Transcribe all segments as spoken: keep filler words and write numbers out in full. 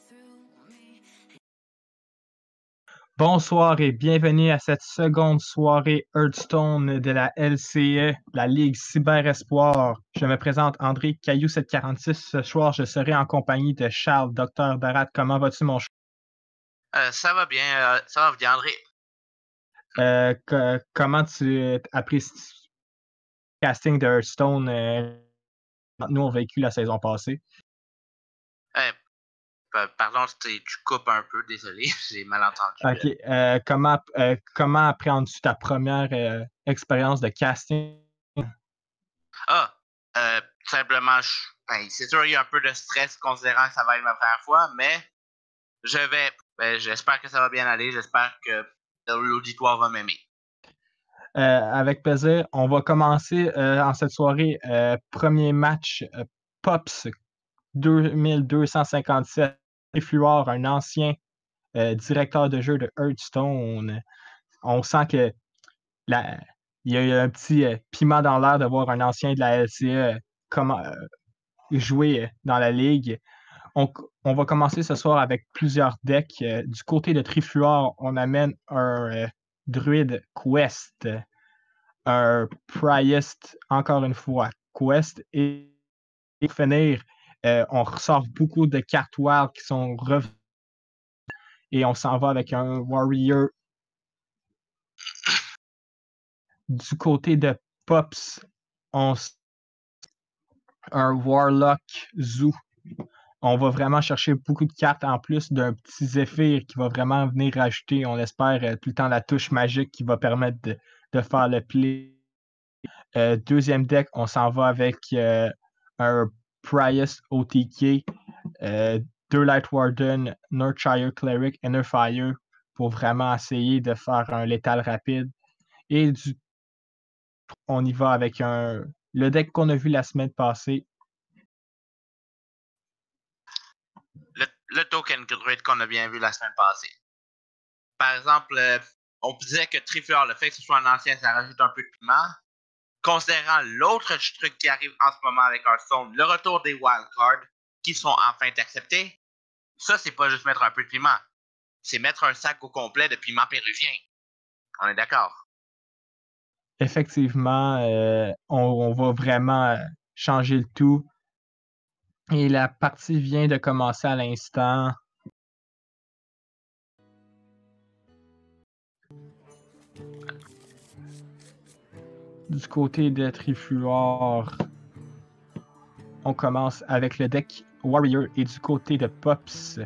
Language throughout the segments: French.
Bonsoir et bienvenue à cette seconde soirée Hearthstone de la L C E, la Ligue Cyber Espoir. Je me présente André Caillou sept cent quarante-six. Ce soir, je serai en compagnie de Charles, Docteur Barat. Comment vas-tu, mon cher? Euh, ça va bien, euh, ça va bien, André. Euh, que, comment tu apprécies le casting de Hearthstone euh, nous on a vécu la saison passée? Euh, pardon, tu coupes un peu, désolé, j'ai mal entendu. Ok. Euh, comment, euh, comment appréhendes-tu ta première euh, expérience de casting? Ah, euh, simplement, je, ben, c'est sûr, il y a un peu de stress considérant que ça va être ma première fois, mais je vais, ben, j'espère que ça va bien aller, j'espère que l'auditoire va m'aimer. Euh, avec plaisir. On va commencer euh, en cette soirée. Euh, premier match, euh, Pops deux mille deux cent cinquante-sept. Fluor, un ancien euh, directeur de jeu de Hearthstone. On sent que la, il y a eu un petit euh, piment dans l'air de voir un ancien de la L C E euh, comment, euh, jouer dans la ligue. On, on va commencer ce soir avec plusieurs decks. Euh, du côté de Trifluor, on amène un euh, druide Quest, un Priest, encore une fois, Quest. Et, et pour finir, euh, on ressort beaucoup de cartes wild qui sont revenues. Et on s'en va avec un Warrior. Du côté de Pops, on un Warlock Zoo. On va vraiment chercher beaucoup de cartes en plus d'un petit Zephyr qui va vraiment venir rajouter, on espère, euh, tout le temps la touche magique qui va permettre de, de faire le play. Euh, deuxième deck, on s'en va avec euh, un Priest O T K, euh, deux Light Warden, Northshire Cleric, Inner Fire pour vraiment essayer de faire un létal rapide. Et du, on y va avec un, le deck qu'on a vu la semaine passée. Le, le token druid qu'on a bien vu la semaine passée. Par exemple, euh, on disait que Trifluor, le fait que ce soit un ancien, ça rajoute un peu de piment. Considérant l'autre truc qui arrive en ce moment avec Hearthstone, le retour des wildcards qui sont enfin acceptés, ça, c'est pas juste mettre un peu de piment. C'est mettre un sac au complet de piment péruvien. On est d'accord? Effectivement, euh, on, on va vraiment changer le tout. Et la partie vient de commencer à l'instant. Du côté de Trifluor, on commence avec le deck Warrior. Et du côté de Pops,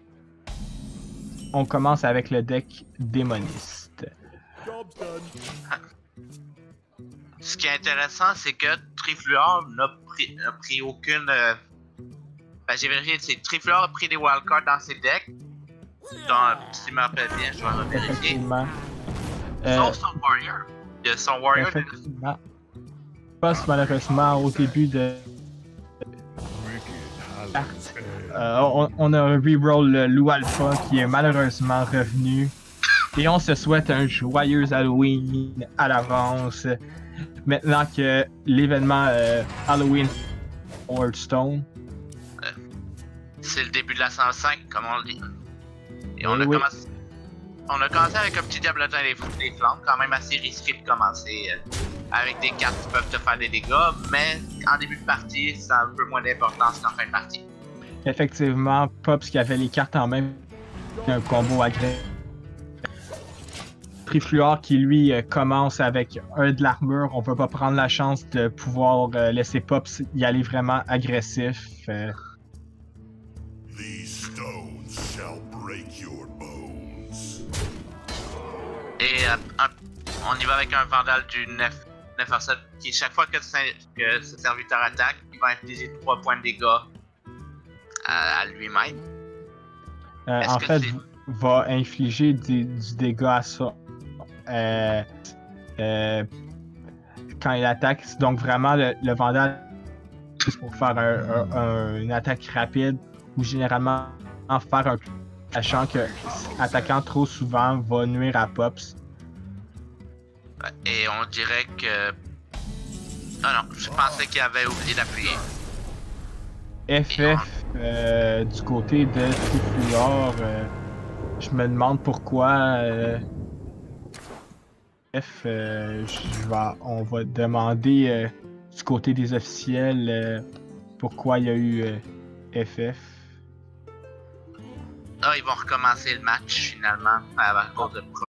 on commence avec le deck Démoniste. Ce qui est intéressant, c'est que Trifluor n'a pris, pris aucune... Euh... Ben, j'ai vérifié, c'est Trifluor a pris des wildcards dans ses decks. Donc, si je me rappelle bien, je vais revérifier. Effectivement. Sauf Euh, son Warrior. Il y a son Warrior. Effectivement. Pops, malheureusement, au début de... Euh, on, on a reroll le Loup Alpha qui est malheureusement revenu. Et on se souhaite un joyeux Halloween à l'avance. Maintenant que l'événement euh, Halloween Hearthstone. Euh, c'est le début de la cent cinq, comme on le dit. Et on, oui, a oui. Commencé, on a commencé avec un petit diablotin des, des flammes, quand même assez risqué de commencer euh, avec des cartes qui peuvent te faire des dégâts, mais en début de partie, ça a un peu moins d'importance qu'en fin de partie. Effectivement, Pops qui avait les cartes en main, un combo agressif. Trifluor qui lui euh, commence avec un de l'armure. On peut pas prendre la chance de pouvoir euh, laisser Pops y aller vraiment agressif. Euh... These stones shall break your bones. Et euh, un, on y va avec un Vandal du neuf à sept qui, chaque fois que, que ce serviteur attaque, il va infliger trois points de dégâts à, à lui-même. Euh, en fait, va infliger du, du dégât à ça. Euh, euh, quand il attaque, donc vraiment le, le Vandal pour faire un, un, un, une attaque rapide ou généralement faire un sachant que attaquant trop souvent va nuire à Pops. Et on dirait que... Ah non, je pensais qu'il avait oublié d'appuyer. F F Euh, du côté de Trifluor, euh, je me demande pourquoi euh, F, euh, je vais, on va demander euh, du côté des officiels euh, pourquoi il y a eu euh, F F. Ah, ils vont recommencer le match finalement à cause de